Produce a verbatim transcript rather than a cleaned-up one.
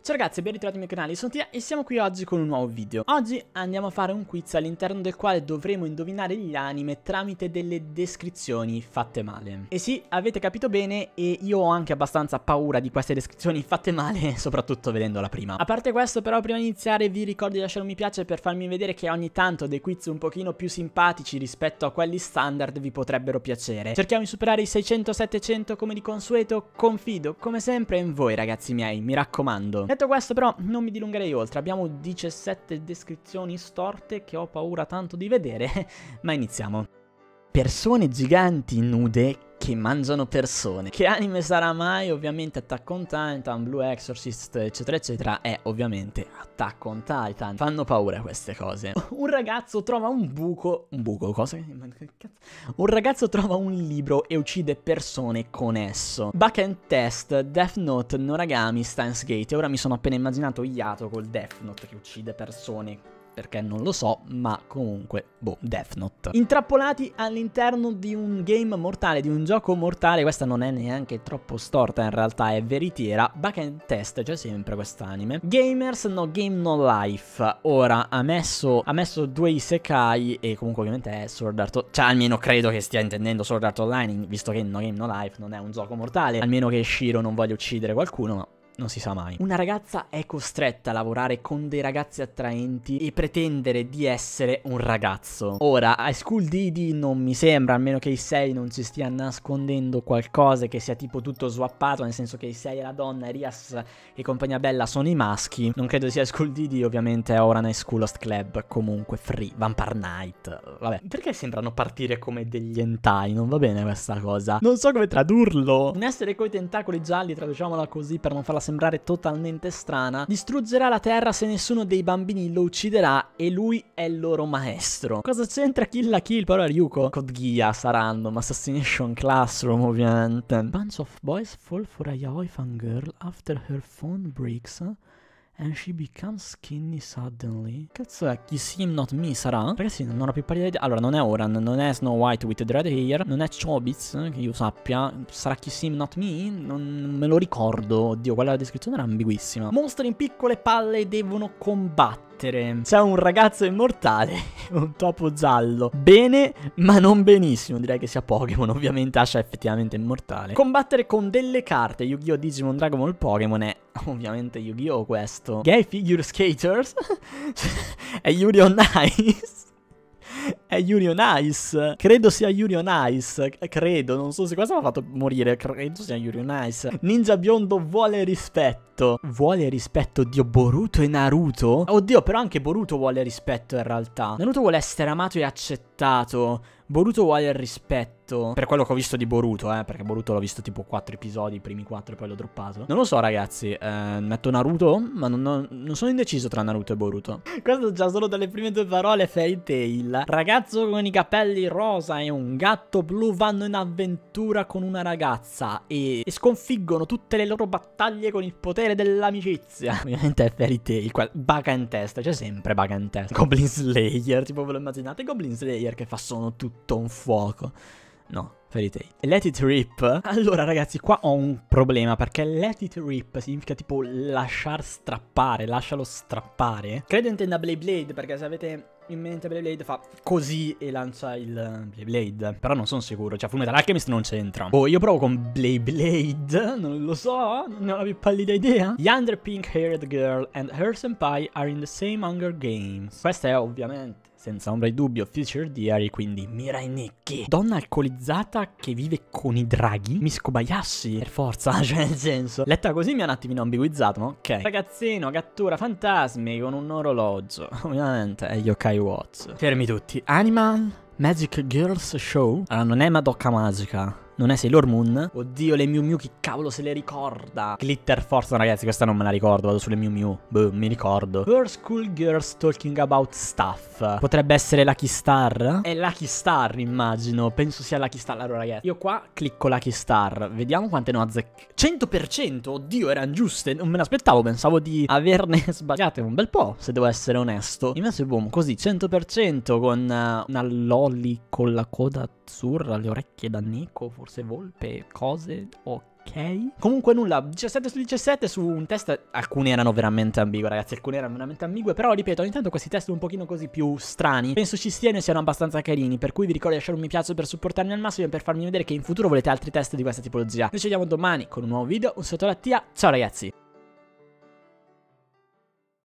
Ciao ragazzi, ben ritrovati al mio canale, sono Tia e siamo qui oggi con un nuovo video. Oggi andiamo a fare un quiz all'interno del quale dovremo indovinare gli anime tramite delle descrizioni fatte male. E sì, avete capito bene, e io ho anche abbastanza paura di queste descrizioni fatte male, soprattutto vedendo la prima. A parte questo però, prima di iniziare vi ricordo di lasciare un mi piace per farmi vedere che ogni tanto dei quiz un pochino più simpatici rispetto a quelli standard vi potrebbero piacere. Cerchiamo di superare i seicento settecento come di consueto, confido come sempre in voi ragazzi miei, mi raccomando. Detto questo però non mi dilungherei oltre, abbiamo diciassette descrizioni storte che ho paura tanto di vedere, ma iniziamo. Persone giganti nude che mangiano persone. Che anime sarà mai? Ovviamente Attack on Titan, Blue Exorcist eccetera eccetera, è ovviamente Attack on Titan. Fanno paura queste cose. Un ragazzo trova un buco, un buco, cosa? Un ragazzo trova un libro e uccide persone con esso. Back and Test, Death Note, Noragami, Steins Gate. E ora mi sono appena immaginato Yato col Death Note che uccide persone. Perché non lo so, ma comunque, boh, Death Note. Intrappolati all'interno di un game mortale, di un gioco mortale. Questa non è neanche troppo storta, in realtà è veritiera. Back and Test, c'è sempre quest'anime. Gamers, No Game No Life. Ora, ha messo, ha messo due isekai e comunque ovviamente è Sword Art Online. Cioè, almeno credo che stia intendendo Sword Art Online, visto che No Game No Life non è un gioco mortale. Almeno che Shiro non voglia uccidere qualcuno, ma non si sa mai. Una ragazza è costretta a lavorare con dei ragazzi attraenti e pretendere di essere un ragazzo. Ora, High School D D non mi sembra, almeno che Issei non ci stia nascondendo qualcosa che sia tipo tutto swappato, nel senso che Issei è la donna e Rias e compagnia bella sono i maschi. Non credo sia High School D D, ovviamente è ora High School Host Club, comunque Free, Vampire Night. Vabbè, perché sembrano partire come degli hentai? Non va bene questa cosa. Non so come tradurlo. Un essere coi tentacoli gialli, traduciamola così per non farla sembrare totalmente strana, distruggerà la terra se nessuno dei bambini lo ucciderà e lui è il loro maestro. Cosa c'entra Kill la Kill? Però Ryuko, Code Geass, Random, Assassination Classroom ovviamente. Bunch of boys fall for a yaoi fangirl after her phone breaks and she becomes skinny suddenly. Cazzo è? Kiss Him Not Me sarà? Ragazzi non ho più pari idea. Allora non è Oran, non è Snow White with the red hair, non è Chobits che io sappia. Sarà Kiss Him Not Me? Non me lo ricordo. Oddio, quella descrizione era ambiguissima. Mostri in piccole palle devono combattere. C'è un ragazzo immortale e un topo giallo. Bene, ma non benissimo. Direi che sia Pokémon. Ovviamente Asha è effettivamente immortale. Combattere con delle carte. Yu-Gi-Oh! Digimon, Dragon Ball, Pokémon è ovviamente Yu-Gi-Oh! Questo. Gay Figure Skaters. È Yuri on Ice. È Yuri on Ice. Credo sia Yuri on Ice. Credo, non so se questo mi ha fatto morire. Credo sia Yuri on Ice. Ninja biondo vuole rispetto. Vuole rispetto, oddio, Boruto e Naruto? Oddio, però anche Boruto vuole rispetto in realtà. Naruto vuole essere amato e accettato. Boruto vuole il rispetto. Per quello che ho visto di Boruto, eh. Perché Boruto l'ho visto tipo quattro episodi, i primi quattro e poi l'ho droppato. Non lo so ragazzi, eh, metto Naruto, ma non, non, non sono indeciso tra Naruto e Boruto. Questo già solo dalle prime due parole, Fairy Tail. Ragazzo con i capelli rosa e un gatto blu vanno in avventura con una ragazza e, e sconfiggono tutte le loro battaglie con il potere dell'amicizia. Ovviamente è Fairy Tail. Back and Test, c'è sempre Back and Test. Goblin Slayer, tipo ve lo immaginate Goblin Slayer che fa sono tutto un fuoco? No, Fairy Tail. Let it rip. Allora ragazzi, qua ho un problema perché let it rip significa tipo lasciar strappare, lascialo strappare. Credo intenda Blade Blade, perché se avete in mente Blade Blade fa così e lancia il Blade Blade. Però non sono sicuro, cioè Fullmetal Alchemist non c'entra. Oh, io provo con Blade Blade, non lo so, non ho la più pallida idea. Younger pink haired girl and her senpai are in the same Hunger Games. Questa è ovviamente senza ombra di dubbio Future Diary, quindi Mirai Nikki. Donna alcolizzata che vive con i draghi. Miss Kobayashi, per forza, cioè nel senso. Letta così mi ha un attimino ambiguizzato, ma ok. Ragazzino, cattura fantasmi con un orologio. Ovviamente è Yokai Watch. Fermi tutti. Animal Magic Girls Show. Allora non è Madoka Magica, non è Sailor Moon. Oddio, le Miu Miu, chi cavolo se le ricorda? Glitter Force, no, ragazzi, questa non me la ricordo. Vado sulle Miu Miu. Boh, mi ricordo. Her School Girls Talking About Stuff. Potrebbe essere Lucky Star? È Lucky Star, immagino. Penso sia Lucky Star. Allora, ragazzi, io qua clicco Lucky Star. Vediamo quante ne ho azzeccate. cento per cento! Oddio, erano giuste. Non me l'aspettavo. Pensavo di averne sbagliate un bel po', se devo essere onesto. Invece, boom, così, cento per cento con uh, una lolly con la coda azzurra, le orecchie da Neko, forse volpe, cose, ok. ok. Comunque nulla, diciassette su diciassette su un test. Alcune erano veramente ambigue, ragazzi, alcune erano veramente ambigue. Però ripeto, ogni tanto questi test un pochino così più strani penso ci stiano e siano abbastanza carini. Per cui vi ricordo di lasciare un mi piace per supportarmi al massimo e per farmi vedere che in futuro volete altri test di questa tipologia. Noi ci vediamo domani con un nuovo video. Un saluto alla Tia, ciao ragazzi.